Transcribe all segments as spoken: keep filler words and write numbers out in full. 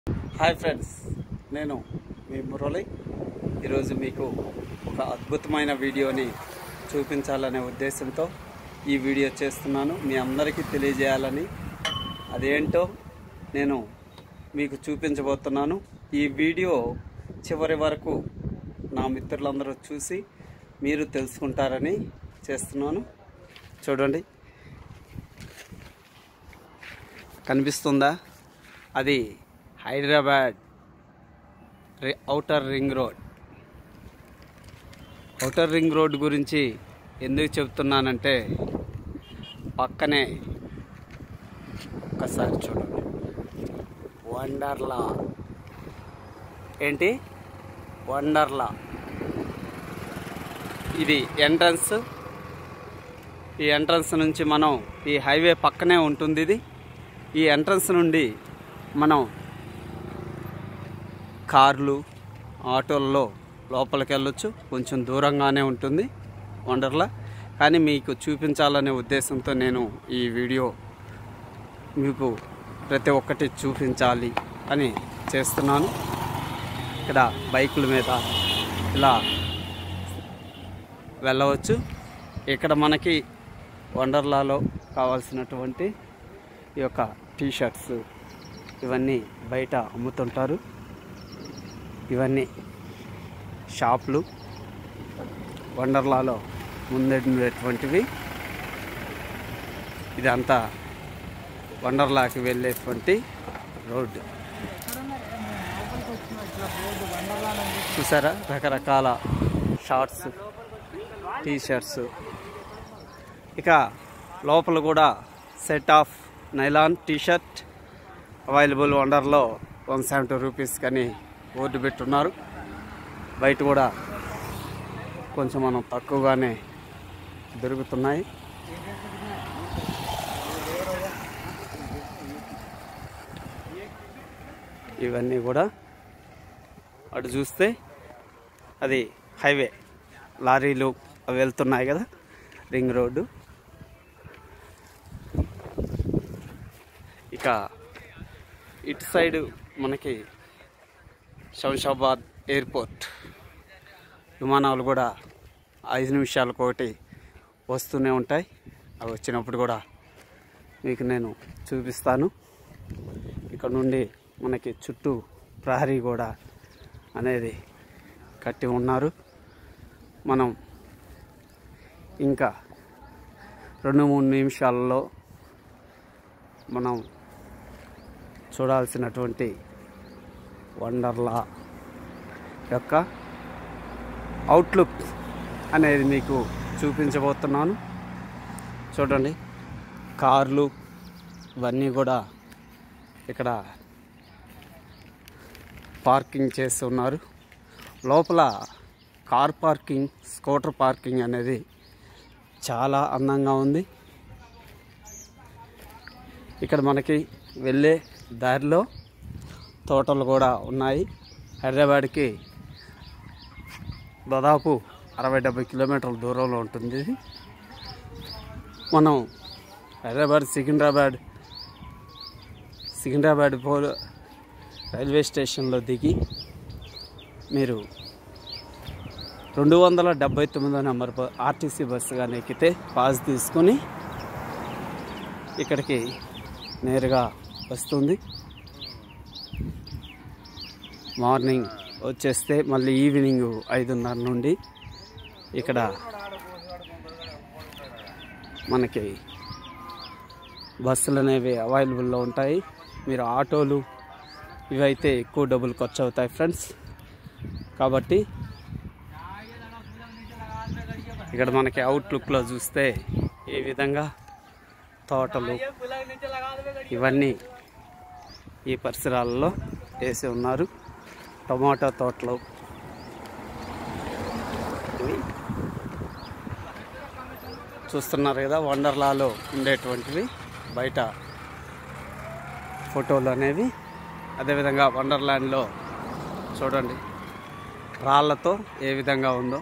Hi friends, నేను మీ మురళి. ఈరోజు మీకు ఒక అద్భుతమైన వీడియోని చూపించాలనే ఉద్దేశంతో ఈ వీడియో చేస్తున్నాను. మీ అందరికీ తెలియజేయాలని, అదేంటో నేను మీకు చూపించబోతున్నాను. ఈ వీడియో చివరి వరకు నా మిత్రులందరూ చూసి మీరు తెలుసుకుంటారని చేస్తున్నాను. చూడండి, కనిపిస్తుందా? అది Hyderabad outer ring road. Outer ring road గురించి ఎందుకు చెప్తున్నానంటే, పక్కనే ఒక్కసారి చూడండి, వండర్లా. ఏంటి వండర్లా? ఇది ఎంట్రన్స్. ఈ ఎంట్రన్స్ నుంచి మనం, ఈ హైవే పక్కనే ఉంటుంది ఇది. ఈ ఎంట్రన్స్ నుండి మనం కార్లు, ఆటోల్లో లోపలికి వెళ్ళొచ్చు. కొంచెం దూరంగానే ఉంటుంది వండర్లా, కానీ మీకు చూపించాలనే ఉద్దేశంతో నేను ఈ వీడియో మీకు ప్రతి ఒక్కటి చూపించాలి అని చేస్తున్నాను. ఇక్కడ బైకుల మీద ఇలా వెళ్ళవచ్చు. ఇక్కడ మనకి వండర్లాలో కావాల్సినటువంటి ఈ యొక్క టీషర్ట్స్ ఇవన్నీ బయట అమ్ముతుంటారు. ఇవన్నీ షాపులు వండర్లాలో ముందుండేటువంటివి. ఇదంతా వండర్లాకి వెళ్ళేటువంటి రోడ్డు. చూసారా, రకరకాల షార్ట్స్, టీషర్ట్స్. ఇక లోపల కూడా set of nylon T shirt available వండర్లో వన్ సెవెంటీ రూపీస్ కానీ బోర్డు పెట్టున్నారు. బయట కూడా కొంచెం మనం తక్కువగానే దొరుకుతున్నాయి. ఇవన్నీ కూడా అటు చూస్తే అది హైవే, లారీలు అవి వెళ్తున్నాయి కదా, రింగ్ రోడ్డు. ఇక ఇటు సైడు మనకి శంషాబాద్ ఎయిర్పోర్ట్. విమానాలు కూడా ఐదు నిమిషాలకు ఒకటి వస్తూనే ఉంటాయి. అవి వచ్చినప్పుడు కూడా మీకు నేను చూపిస్తాను. ఇక్కడ నుండి మనకి చుట్టూ ప్రహరీ కూడా అనేది కట్టి ఉన్నారు. మనం ఇంకా రెండు మూడు నిమిషాలలో మనం చూడాల్సినటువంటి వండర్లా యొక్క అవుట్లుక్ అనేది మీకు చూపించబోతున్నాను. చూడండి, కార్లు ఇవన్నీ కూడా ఇక్కడ పార్కింగ్ చేసి ఉన్నారు. లోపల కార్ పార్కింగ్, స్కూటర్ పార్కింగ్ అనేది చాలా అందంగా ఉంది. ఇక్కడ మనకి వెళ్ళే దారిలో తోటలు కూడా ఉన్నాయి. హైదరాబాద్కి దాదాపు అరవై డెబ్బై కిలోమీటర్ల దూరంలో ఉంటుంది ఇది. మనం హైదరాబాద్ సికింద్రాబాద్ సికింద్రాబాద్ పో రైల్వే స్టేషన్లో దిగి మీరు రెండు వందల డెబ్బై తొమ్మిదో నెంబర్ ఆర్టీసీ బస్సు కానీ ఎక్కితే పాస్ తీసుకొని ఇక్కడికి నేరుగా వస్తుంది. మార్నింగ్ వచ్చేస్తే మళ్ళీ ఈవినింగ్ ఐదున్నర నుండి ఇక్కడ మనకి బస్సులు అనేవి అవైలబుల్లో ఉంటాయి. మీరు ఆటోలు ఇవైతే ఎక్కువ డబ్బులు ఖర్చు అవుతాయి ఫ్రెండ్స్. కాబట్టి ఇక్కడ మనకి అవుట్లుక్లో చూస్తే ఈ విధంగా తోటలు ఇవన్నీ ఈ పరిసరాలలో వేసి ఉన్నారు. టమాటా తోటలు ఇవి చూస్తున్నారు కదా, వండర్లాలో ఉండేటువంటివి బయట ఫోటోలు అనేవి. అదేవిధంగా వండర్లాండ్లో చూడండి రాళ్లతో ఏ విధంగా ఉందో.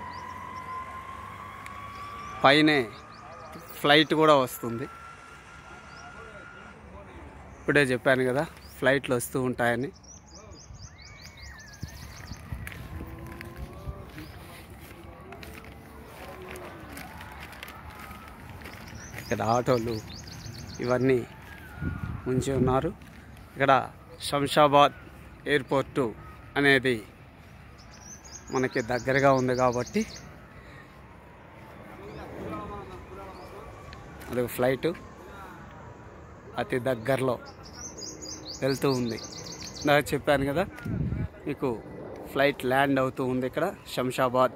పైనే ఫ్లైట్ కూడా వస్తుంది. ఇప్పుడే చెప్పాను కదా, ఫ్లైట్లు వస్తూ ఉంటాయని. ఇక్కడ ఆటోలు ఇవన్నీ ఉంచి ఉన్నారు. ఇక్కడ శంషాబాద్ ఎయిర్పోర్టు అనేది మనకి దగ్గరగా ఉంది కాబట్టి అది ఫ్లైటు అతి దగ్గరలో వెళ్తూ ఉంది. నాకు చెప్పాను కదా మీకు ఫ్లైట్ ల్యాండ్ అవుతూ ఉంది ఇక్కడ శంషాబాద్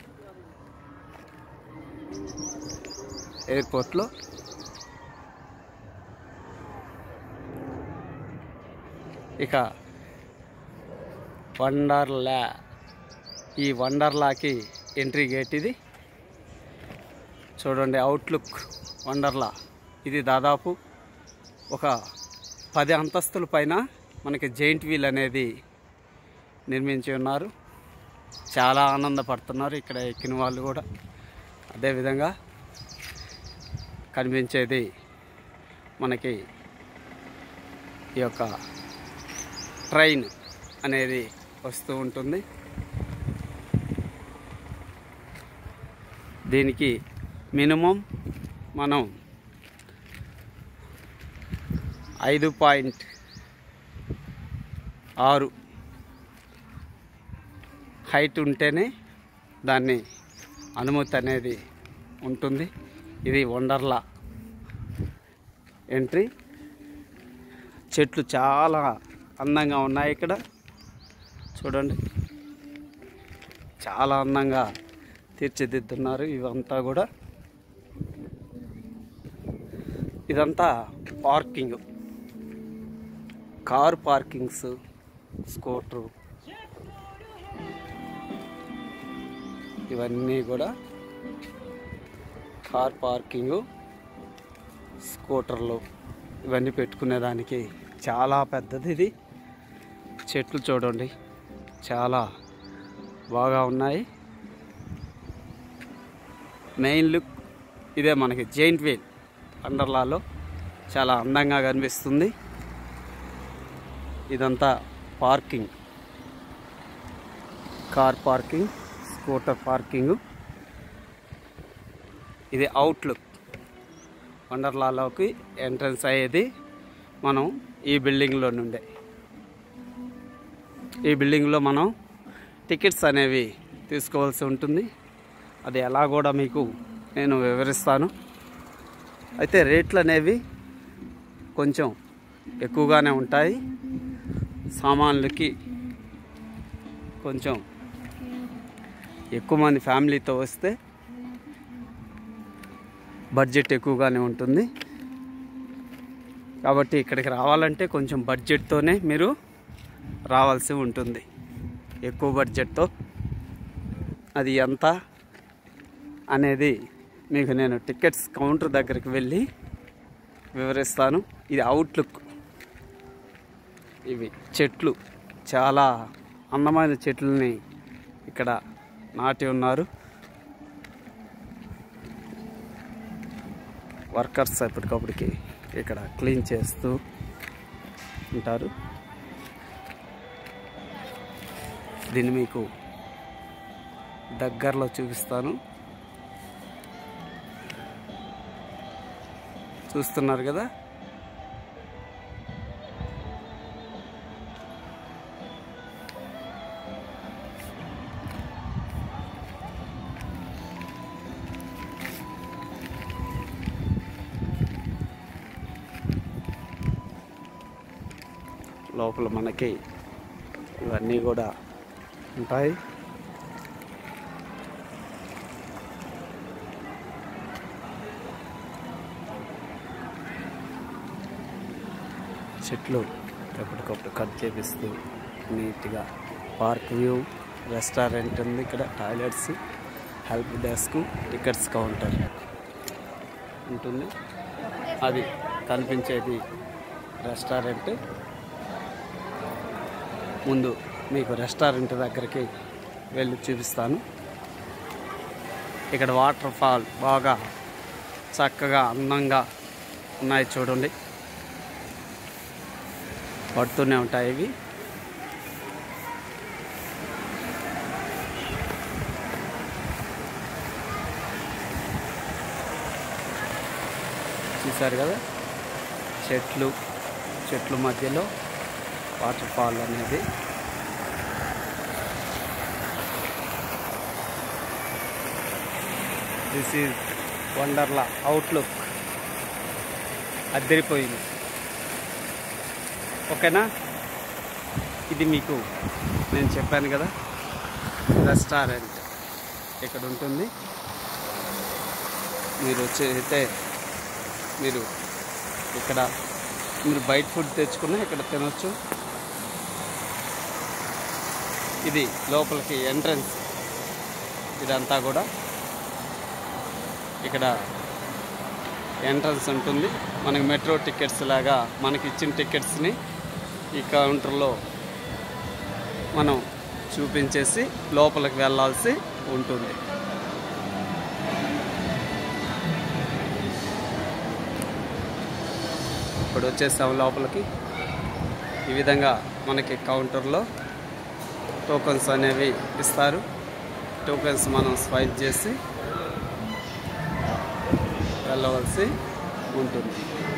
ఎయిర్పోర్ట్లో. ఇక వండర్లా, ఈ వండర్లాకి ఎంట్రీ గేట్ ఇది చూడండి. అవుట్లుక్ వండర్లా ఇది దాదాపు ఒక పది అంతస్తుల పైన మనకి జైంట్ వీల్ అనేది నిర్మించి ఉన్నారు. చాలా ఆనందపడుతున్నారు ఇక్కడ ఎక్కిన వాళ్ళు కూడా. అదేవిధంగా కనిపించేది మనకి ఈ యొక్క ట్రైన్ అనేది వస్తూ ఉంటుంది. దీనికి మినిమం మనం ఐదు పాయింట్ ఆరు హైట్ ఉంటేనే దాన్ని అనుమతి అనేది ఉంటుంది. ఇది వండర్లా ఎంట్రీ. చెట్లు చాలా అందంగా ఉన్నాయి ఇక్కడ చూడండి. చాలా అందంగా తీర్చిదిద్దున్నారు ఇవంతా కూడా. ఇదంతా పార్కింగ్, కార్ పార్కింగ్స్, స్కూటరు ఇవన్నీ కూడా కార్ పార్కింగు, స్కూటర్లు ఇవన్నీ పెట్టుకునేదానికి చాలా పెద్దది ఇది. చెట్లు చూడండి చాలా బాగా ఉన్నాయి. మెయిన్ లుక్ ఇదే మనకి జైంట్ వీల్ వండర్లాలో చాలా అందంగా కనిపిస్తుంది. ఇదంతా parking, car parking, scooter parking. ఇది అవుట్లుక్ వండర్లాలోకి ఎంట్రన్స్ అయ్యేది మనం ఈ బిల్డింగ్లో నుండే. ఈ బిల్డింగ్లో మనం టికెట్స్ అనేవి తీసుకోవాల్సి ఉంటుంది. అది ఎలా కూడా మీకు నేను వివరిస్తాను. అయితే రేట్లు అనేవి కొంచెం ఎక్కువగానే ఉంటాయి. సామాన్లకి కొంచెం ఎక్కువ మంది ఫ్యామిలీతో వస్తే బడ్జెట్ ఎక్కువగానే ఉంటుంది. కాబట్టి ఇక్కడికి రావాలంటే కొంచెం బడ్జెట్తోనే మీరు రావాల్సి ఉంటుంది, ఎక్కువ బడ్జెట్తో. అది ఎంత అనేది మీకు నేను టికెట్స్ కౌంటర్ దగ్గరికి వెళ్ళి వివరిస్తాను. ఇది అవుట్లుక్. ఇవి చెట్లు, చాలా అందమైన చెట్లని ఇక్కడ నాటి ఉన్నారు. వర్కర్స్ ఎప్పటికప్పటికి ఇక్కడ క్లీన్ చేస్తూ ఉంటారు. దీన్ని మీకు దగ్గరలో చూపిస్తాను. చూస్తున్నారు కదా. లోపల మనకి ఇవన్నీ కూడా ఉంటాయి. చెట్లు ఎప్పటికప్పుడు కట్ చేపిస్తూ నీట్గా. పార్క్ వ్యూ, రెస్టారెంట్ ఉంది ఇక్కడ, toilets, help desk, tickets counter ఉంటుంది. అది కనిపించేది రెస్టారెంట్. ముందు మీకు రెస్టారెంట్ దగ్గరికి వెళ్ళి చూపిస్తాను. ఇక్కడ వాటర్ ఫాల్ బాగా చక్కగా అందంగా ఉన్నాయి చూడండి. పడుతూనే ఉంటాయి ఇవి. చూసారు కదా, చెట్లు చెట్ల మధ్యలో వాటర్ ఫాల్ అనేది. This is Wonderla outlook. అద్దరిపోయింది. ఓకేనా? ఇది మీకు నేను చెప్పాను కదా, రెస్టారెంట్ ఇక్కడ ఉంటుంది. మీరు వచ్చి అయితే మీరు ఇక్కడ మీరు బయట ఫుడ్ తెచ్చుకున్నా ఇక్కడ తినొచ్చు. ఇది లోపలికి ఎంట్రన్స్. ఇదంతా కూడా ఇక్కడ ఎంట్రన్స్ ఉంటుంది. మనకి మెట్రో టికెట్స్ లాగా మనకి ఇచ్చిన టికెట్స్ని ఈ కౌంటర్లో మనం చూపించేసి లోపలికి వెళ్ళాల్సి ఉంటుంది. ఇప్పుడు వచ్చేసాము లోపలికి. ఈ విధంగా మనకి కౌంటర్లో టోకన్స్ అనేవి ఇస్తారు. టోకన్స్ మనం స్వైప్ చేసి వెళ్ళవలసి ఉంటుంది.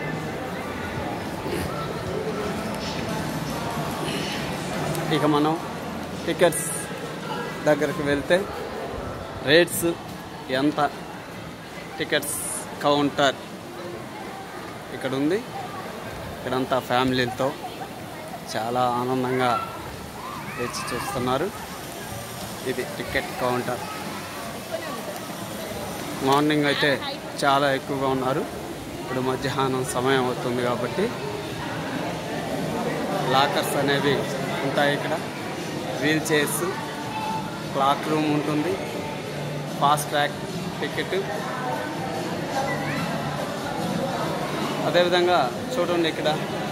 ఇక మనం టికెట్స్ దగ్గరికి వెళ్తే రేట్స్ ఎంత, టికెట్స్ కౌంటర్ ఇక్కడ ఉంది. ఇక్కడంతా ఫ్యామిలీలతో చాలా ఆనందంగా వేచి చూస్తున్నారు. ఇది టికెట్ కౌంటర్. మార్నింగ్ అయితే చాలా ఎక్కువగా ఉన్నారు. ఇప్పుడు మధ్యాహ్నం సమయం అవుతుంది కాబట్టి లాకర్స్ అనేవి ఉంటాయి. ఇక్కడ వీల్ చైర్స్, క్లాక్ రూమ్ ఉంటుంది, ఫాస్ట్ ట్రాక్ టికెట్. అదేవిధంగా చూడండి ఇక్కడ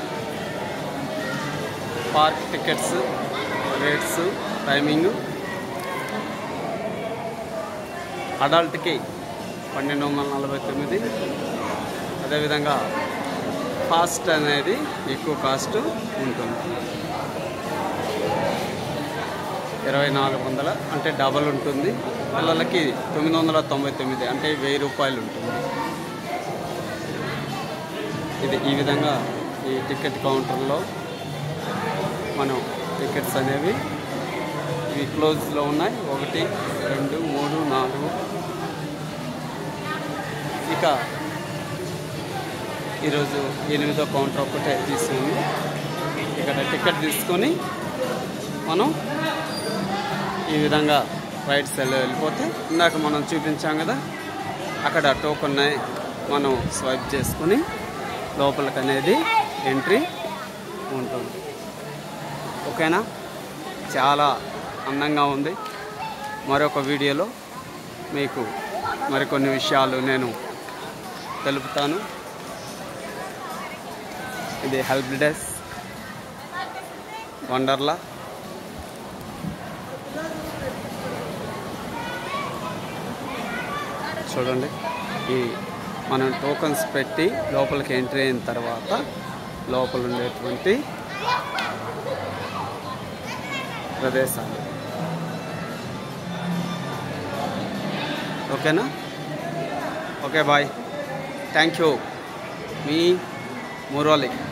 పార్క్ టికెట్స్, రేట్స్, టైమింగ్. అడల్ట్కి పన్నెండు వందల నలభై తొమ్మిది. అదేవిధంగా ఫాస్ట్ అనేది ఎక్కువ కాస్ట్ ఉంటుంది, ఇరవై నాలుగు వందల అంటే డబల్ ఉంటుంది. పిల్లలకి తొమ్మిది వందల తొంభై తొమ్మిది అంటే వెయ్యి రూపాయలు ఉంటుంది. ఇది ఈ విధంగా ఈ టికెట్ కౌంటర్లో మనం టికెట్స్ అనేవి ఇవి క్లోజ్లో ఉన్నాయి. ఒకటి, రెండు, మూడు, నాలుగు. ఇక ఈరోజు ఎనిమిదో కౌంటర్ ఒకటే తీసుకుంది. ఇక్కడ టికెట్ తీసుకొని మనం ఈ విధంగా రైట్ సైడ్లో వెళ్ళిపోతే ఇందాక మనం చూపించాం కదా, అక్కడ టోకెన్ మనం స్వైప్ చేసుకొని లోపలికి అనేది ఎంట్రీ ఉంటుంది. ఓకేనా? చాలా అందంగా ఉంది. మరొక వీడియోలో మీకు మరికొన్ని విషయాలు నేను తెలుపుతాను. ఇది హెల్ప్ డెస్క్ వండర్లా. చూడండి, ఈ మనం టోకన్స్ పెట్టి లోపలికి ఎంట్రీ అయిన తర్వాత లోపల ఉండేటువంటి ప్రదేశాలు. ఓకేనా? Okay, bye. Thank you. మీ మురళి.